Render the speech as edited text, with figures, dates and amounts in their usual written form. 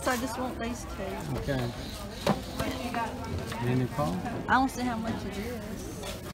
I just want these two. Okay. And Nicole? I don't see how much it is.